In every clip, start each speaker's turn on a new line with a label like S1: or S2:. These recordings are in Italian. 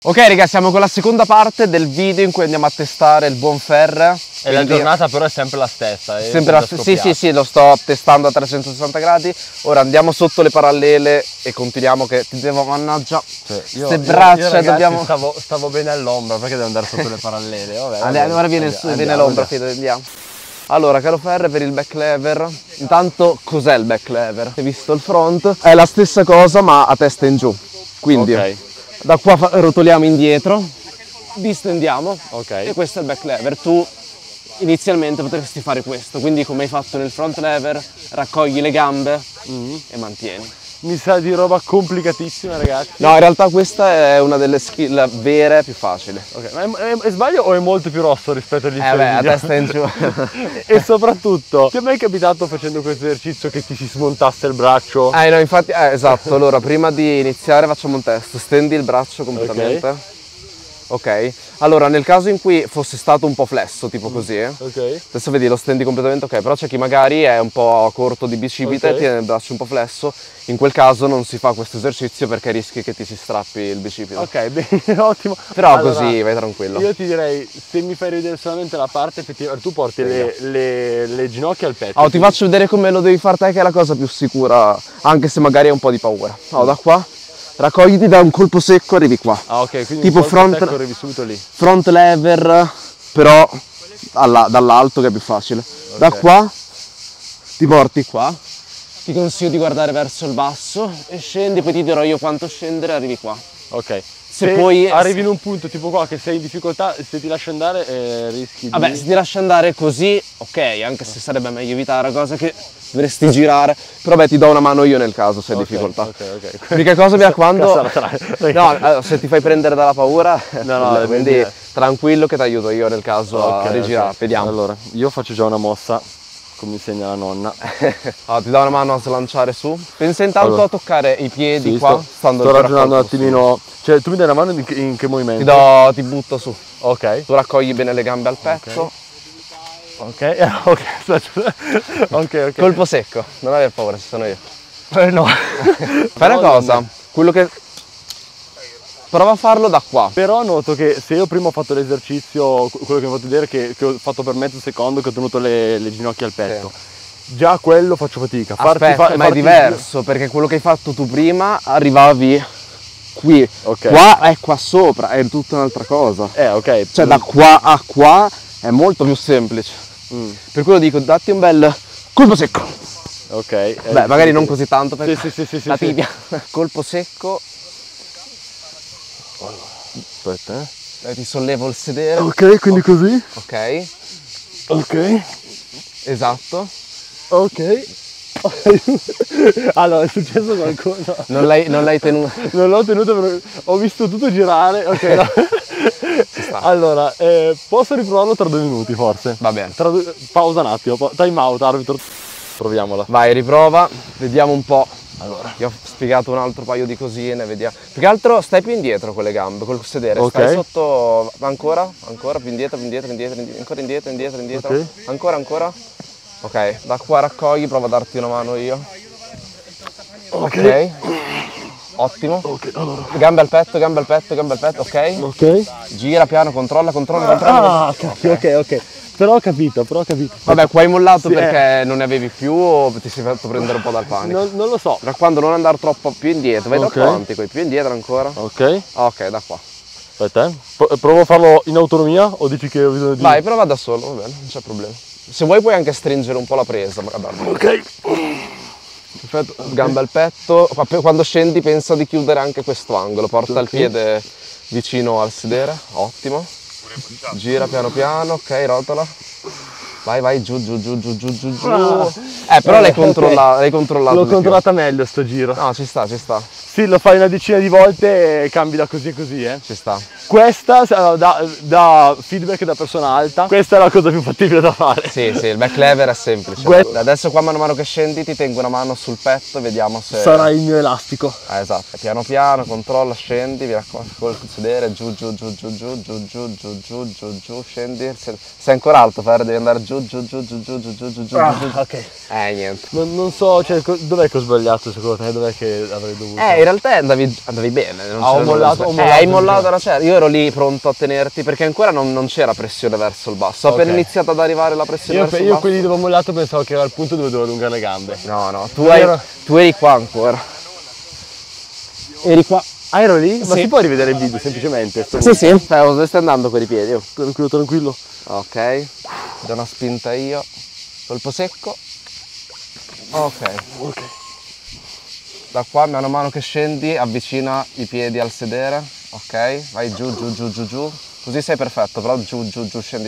S1: Ok raga, siamo con la seconda parte del video in cui andiamo a testare il buon Ferre.
S2: E la giornata però è sempre la stessa.
S1: Sì, lo sto testando a 360 gradi. Ora andiamo sotto le parallele e continuiamo che ti devo, mannaggia, queste braccia,
S2: ragazzi,
S1: dobbiamo...
S2: stavo bene all'ombra perché devo andare sotto le parallele. Vabbè,
S1: Ora viene l'ombra, Fede, andiamo. Allora, caro Ferre, per il back lever, intanto cos'è il back lever? Hai visto il front? È la stessa cosa ma a testa in giù. Quindi...
S2: Ok.
S1: Da qua rotoliamo indietro, distendiamo
S2: Okay.
S1: e questo è il back lever. Tu inizialmente potresti fare questo, quindi come hai fatto nel front lever, raccogli le gambe e mantieni.
S2: Mi sa di roba complicatissima, ragazzi.
S1: No, in realtà questa è una delle skill vere più facili.
S2: Ok, ma è sbaglio o è molto più rosso rispetto agli altri?
S1: A testa in giù.
S2: E soprattutto, ti è mai capitato facendo questo esercizio che ti si smontasse il braccio?
S1: No, infatti, esatto. Allora, prima di iniziare facciamo un test. Stendi il braccio completamente. Ok. Allora, nel caso in cui fosse stato un po' flesso, tipo così,
S2: Ok.
S1: adesso vedi, lo stendi completamente, ok, però c'è chi magari è un po' corto di bicipite, tiene il braccio un po' flesso, in quel caso non si fa questo esercizio perché rischi che ti si strappi il bicipite.
S2: Ok, bene, ottimo.
S1: Però
S2: allora,
S1: così vai tranquillo.
S2: Io ti direi, se mi fai vedere solamente la parte effettiva, tu porti le ginocchia al petto.
S1: Oh, ti faccio vedere come lo devi fare te, che è la cosa più sicura, anche se magari hai un po' di paura. Da qua, raccogliti, da un colpo secco, arrivi qua.
S2: Ah, ok, quindi
S1: tipo
S2: un colpo secco arrivi subito lì.
S1: Front lever, però dall'alto che è più facile. Okay. Da qua ti porti qua, ti consiglio di guardare verso il basso e scendi, poi ti dirò io quanto scendere, arrivi qua.
S2: Ok.
S1: Se poi
S2: arrivi in un punto tipo qua che sei in difficoltà, se ti lasci andare rischi di...
S1: Vabbè, se ti lasci andare così, ok, anche se sarebbe meglio evitare la cosa che dovresti girare. Però beh, ti do una mano io nel caso se hai difficoltà.
S2: Ok.
S1: L'unica cosa mi raccomando... No, se ti fai prendere dalla paura, no, quindi tranquillo che ti aiuto io nel caso a rigirare. Vediamo.
S2: Allora, io faccio già una mossa, come insegna la nonna.
S1: Ti do una mano a slanciare su. Pensa intanto a toccare i piedi qua.
S2: Sto ragionando un attimino. Cioè, tu mi dai la mano in che movimento?
S1: Ti butto su.
S2: Ok.
S1: Tu raccogli bene le gambe al petto.
S2: Ok.
S1: Colpo secco, non aver paura, ci sono io.
S2: No.
S1: Fai una cosa, quello che... Prova a farlo da qua.
S2: Però noto che se io prima ho fatto l'esercizio, quello che mi ho fatto vedere, che ho fatto per mezzo secondo, che ho tenuto le ginocchia al petto, già quello faccio fatica.
S1: Aspetta, ma è diverso, perché quello che hai fatto tu prima arrivavi qui, qua è qua sopra, è tutta un'altra cosa.
S2: Ok.
S1: Cioè da qua a qua è molto più semplice. Per quello dico, datti un bel colpo secco.
S2: Ok.
S1: Beh, magari non così tanto per la tibia. Colpo secco.
S2: Aspetta,
S1: ti sollevo il sedere.
S2: Ok, quindi così.
S1: Ok. Esatto.
S2: Ok. Allora, è successo qualcosa.
S1: Non l'hai tenuto.
S2: Non l'ho tenuto, però ho visto tutto girare. Ok, no. Allora, posso riprovarlo tra 2 minuti forse?
S1: Va bene.
S2: Pausa un attimo, time out, arbitro. Proviamola.
S1: Vai, riprova, vediamo un po'. Allora, ti ho spiegato un altro paio di cosine, vediamo. Più che altro stai più indietro con le gambe, col sedere. Stai sotto, ancora, più indietro, ancora indietro. Ancora. Ok, da qua raccogli, provo a darti una mano io. Ok. Ottimo.
S2: Allora.
S1: Gambe al petto, ok. Gira piano, controlla.
S2: Ok. Però ho capito.
S1: Vabbè, qua hai mollato perché non ne avevi più o ti sei fatto prendere un po' dal panico?
S2: Non lo so.
S1: Da quando non andare troppo più indietro, vai troppo avanti, più indietro ancora. Ok, da qua.
S2: Aspetta, provo a farlo in autonomia o dici che ho bisogno di...
S1: Vai, prova da solo, va bene, non c'è problema. Se vuoi puoi anche stringere un po' la presa, magari.
S2: Ok.
S1: Perfetto, gambe al petto. Quando scendi pensa di chiudere anche questo angolo, porta il piede vicino al sedere, ottimo. Gira piano, ok, rotola. Vai, giù. Però l'hai controllato.
S2: L'ho controllata meglio sto giro.
S1: No, ci sta.
S2: Sì, lo fai una decina di volte e cambi da così a così,
S1: Ci sta.
S2: Questa, da feedback da persona alta, questa è la cosa più fattibile da fare.
S1: Sì, il back lever è semplice. Adesso qua man mano che scendi ti tengo una mano sul petto e vediamo se...
S2: Sarà il mio elastico.
S1: Esatto, piano, controlla, scendi, vi raccomando, col sedere, giù, scendi. Sei ancora alto, Ferre, devi andare giù.
S2: Ok.
S1: Niente.
S2: Non so, cioè, dov'è che ho sbagliato secondo te? Dov'è che avrei dovuto?
S1: In realtà andavi bene. Non
S2: ho mollato.
S1: Hai mollato la certa. Io ero lì pronto a tenerti perché ancora non c'era pressione verso il basso. Appena iniziato ad arrivare la pressione verso il basso.
S2: Io quelli dove ho mollato pensavo che era il punto dove dovevo allungare le gambe.
S1: No, tu eri qua ancora. Eri qua.
S2: Ah, ero lì? Ma
S1: sì.
S2: si può rivedere il video semplicemente?
S1: Sì. Dove stai andando con i piedi?
S2: Tranquillo.
S1: Ok. Do una spinta io. Colpo secco. Ok. Da qua, man mano che scendi, avvicina i piedi al sedere. Ok. Vai giù. Così sei perfetto, però giù, scendi.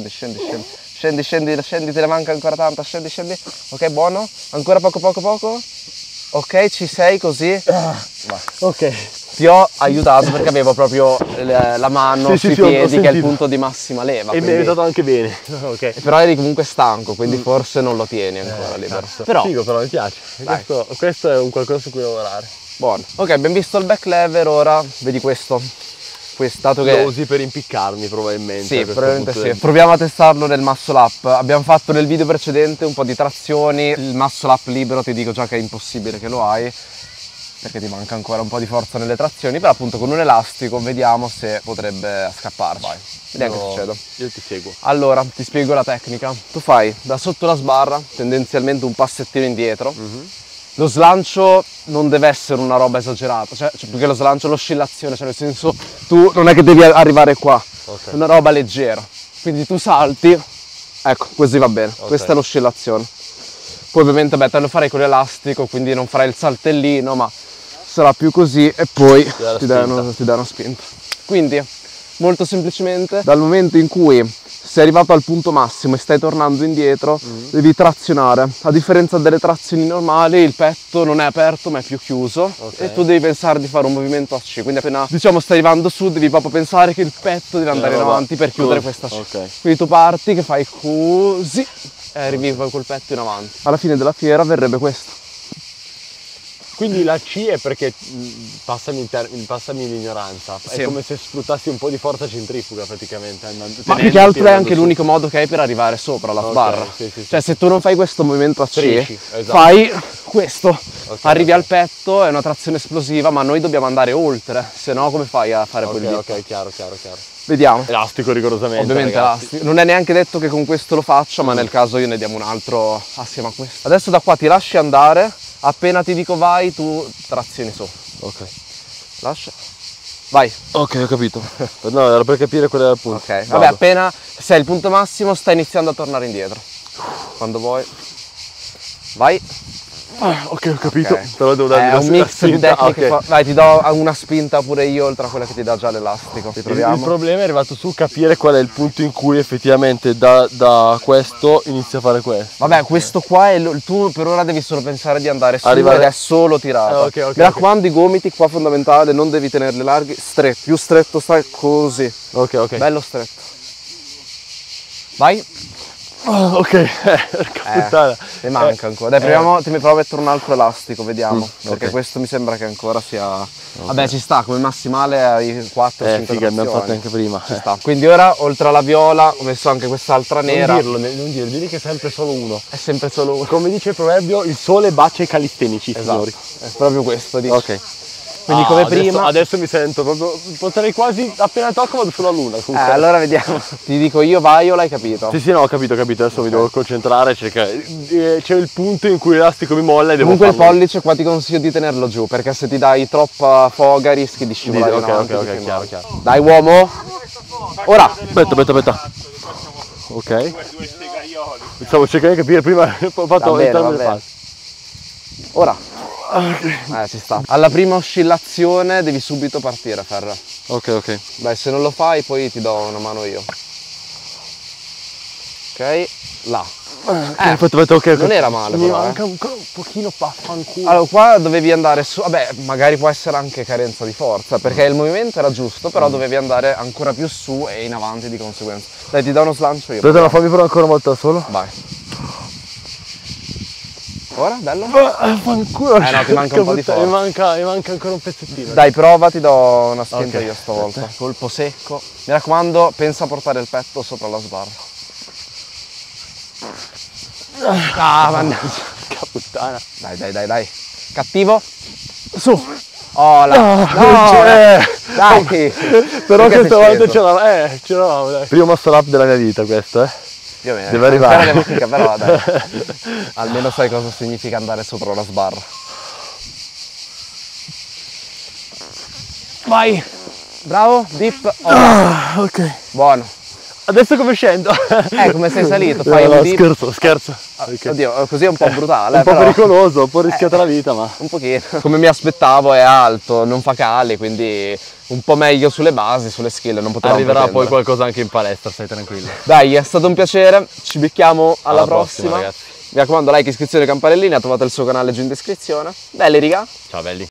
S1: Scendi, te ne manca ancora tanta, scendi. Ok, buono. Ancora poco. Ok, ci sei così.
S2: Ok.
S1: Ti ho aiutato perché avevo proprio la mano sui piedi, che è il punto di massima leva.
S2: E mi hai aiutato anche bene. Okay.
S1: Però eri comunque stanco, quindi forse non lo tieni ancora libero.
S2: Però figo, però mi piace. Questo è un qualcosa su cui lavorare.
S1: Buono. Ok, abbiamo visto il back lever, ora vedi questo. Dato che
S2: lo usi per impiccarmi probabilmente.
S1: Sì, probabilmente sì. Proviamo a testarlo nel muscle up. Abbiamo fatto nel video precedente un po' di trazioni. Il muscle up libero ti dico già che è impossibile che lo hai, perché ti manca ancora un po' di forza nelle trazioni, però appunto con un elastico vediamo se potrebbe scapparci.
S2: Vai.
S1: Vediamo che succede.
S2: Io ti seguo.
S1: Allora, ti spiego la tecnica. Tu fai da sotto la sbarra, tendenzialmente un passettino indietro. Lo slancio non deve essere una roba esagerata, cioè perché lo slancio è l'oscillazione, cioè nel senso tu non è che devi arrivare qua, è una roba leggera. Quindi tu salti, ecco, così va bene, questa è l'oscillazione. Poi ovviamente te lo farai con l'elastico, quindi non farai il saltellino, ma sarà più così e poi ti dai una spinta. Quindi, molto semplicemente, dal momento in cui sei arrivato al punto massimo e stai tornando indietro, devi trazionare. A differenza delle trazioni normali, il petto non è aperto ma è più chiuso, e tu devi pensare di fare un movimento a C. Quindi appena stai arrivando su, devi proprio pensare che il petto deve andare in avanti per chiudere questa C. Quindi tu parti, che fai così e arrivi col petto in avanti. Alla fine della fiera verrebbe questo.
S2: Quindi la C è perché, passami l'ignoranza, è come se sfruttassi un po' di forza centrifuga praticamente.
S1: Ma più che altro è anche l'unico modo che hai per arrivare sopra la sbarra. Cioè se tu non fai questo movimento a C, fai questo, arrivi al petto, è una trazione esplosiva, ma noi dobbiamo andare oltre, se no come fai a fare quel dito?
S2: Ok, chiaro.
S1: Vediamo.
S2: Elastico rigorosamente.
S1: Ovviamente elastico. Non è neanche detto che con questo lo faccia, ma nel caso io ne diamo un altro assieme a questo. Adesso da qua ti lasci andare. Appena ti dico vai, tu trazioni su.
S2: Ok.
S1: Lascia. Vai.
S2: Ok, ho capito. No, era per capire qual era il punto.
S1: Ok. Vabbè, appena sei al punto massimo, stai iniziando a tornare indietro. Quando vuoi. Vai.
S2: Ok, ho capito. Però devo dargli
S1: un mix di tecniche. Vai, ti do una spinta pure io, oltre a quella che ti dà già l'elastico.
S2: Il problema è arrivato su capire qual è il punto in cui effettivamente da questo inizia a fare questo.
S1: Vabbè, questo qua è tu per ora devi solo pensare di andare su ed è solo tirata. Mi raccomando, i gomiti qua fondamentale, non devi tenerli larghi, stretto, più stretto stai così.
S2: Ok.
S1: Bello stretto. Vai.
S2: Ok, porca puttana.
S1: Ne manca ancora. Dai, proviamo, ti provo a mettere un altro elastico, vediamo. Perché questo mi sembra che ancora sia. Vabbè, ci sta, come massimale ai 4-5
S2: figa, abbiamo fatto anche prima.
S1: Ci sta. Quindi ora, oltre alla viola, ho messo anche quest'altra nera.
S2: Non dirlo, digli che è sempre solo uno.
S1: È sempre solo uno.
S2: Come dice il proverbio, il sole bacia i calistenici, signori.
S1: È proprio questo, dice.
S2: Ok.
S1: Quindi come prima.
S2: Adesso mi sento proprio. Potrei quasi. Appena tocco vado sulla luna.
S1: Allora vediamo. Ti dico io vai o l'hai capito?
S2: Sì, no, ho capito. Adesso mi devo concentrare. C'è il punto in cui l'elastico mi molla e devo.
S1: Comunque il pollice qua ti consiglio di tenerlo giù, perché se ti dai troppa foga rischi di scivolare in avanti.
S2: Ok, chiaro.
S1: Dai uomo. Ora.
S2: Aspetta. Ok. Stavo cercando di capire prima. Ho fatto entrambe le fasi.
S1: Ora. Ci sta. Alla prima oscillazione devi subito partire, Ferra.
S2: Ok.
S1: Beh, se non lo fai poi ti do una mano io. Ok, là.
S2: Aspetta, ok.
S1: Non era male.
S2: Mi manca ancora un pochino fanculo.
S1: Allora, qua dovevi andare su. Vabbè, magari può essere anche carenza di forza, perché il movimento era giusto, però dovevi andare ancora più su e in avanti di conseguenza. Dai, ti do uno slancio io.
S2: Aspetta, fammi provare ancora una volta da solo.
S1: Vai. Ora, bello?
S2: Fanculo.
S1: No, ti manca un po' di forza.
S2: Mi manca ancora un pezzettino.
S1: Dai, prova, ti do una spinta io stavolta. Colpo secco. Mi raccomando, pensa a portare il petto sopra la sbarra. Mannaggia.
S2: Che puttana.
S1: Dai. Cattivo. Su. Oh là! No, dai!
S2: Però questa volta c'eravamo, dai. Primo muscle up della mia vita questo,
S1: Più o meno.
S2: Deve arrivare.
S1: Fatica, però dai. Almeno sai cosa significa andare sopra una sbarra. Vai! Bravo, dip. Oh.
S2: Ok.
S1: Buono.
S2: Adesso come scendo?
S1: Come sei salito? Fai un dip.
S2: Scherzo. Okay.
S1: Oddio, così è un po' brutale.
S2: Un po'
S1: però...
S2: pericoloso, un po' rischiata la vita, ma...
S1: Un pochino. Come mi aspettavo è alto, non fa cali, quindi un po' meglio sulle basi, sulle skill, non potevamo
S2: Arriverà
S1: pretendere.
S2: poi qualcosa anche in palestra, stai tranquillo.
S1: Dai, è stato un piacere, ci becchiamo alla
S2: prossima,
S1: prossima.
S2: ragazzi.
S1: Mi raccomando, like, iscrizione, campanellina, trovate il suo canale giù in descrizione. Belli, raga.
S2: Ciao belli.